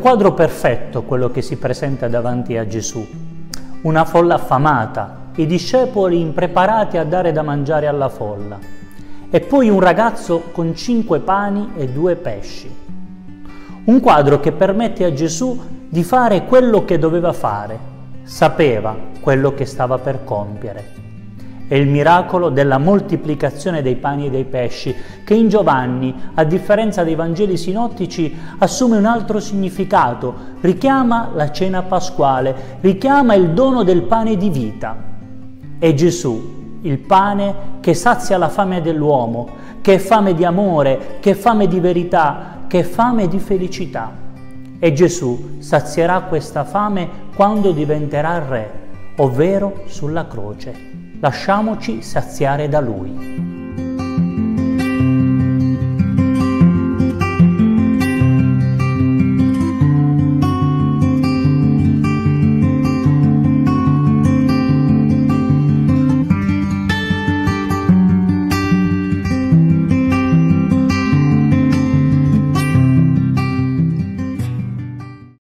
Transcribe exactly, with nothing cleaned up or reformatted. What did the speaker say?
quadro perfetto quello che si presenta davanti a Gesù. Una folla affamata, i discepoli impreparati a dare da mangiare alla folla, e poi un ragazzo con cinque pani e due pesci. Un quadro che permette a Gesù di fare quello che doveva fare, sapeva quello che stava per compiere. È il miracolo della moltiplicazione dei pani e dei pesci, che in Giovanni, a differenza dei Vangeli sinottici, assume un altro significato, richiama la cena pasquale, richiama il dono del pane di vita. È Gesù, il pane che sazia la fame dell'uomo, che è fame di amore, che è fame di verità, che è fame di felicità. E Gesù sazierà questa fame quando diventerà Re, ovvero sulla croce. Lasciamoci saziare da Lui.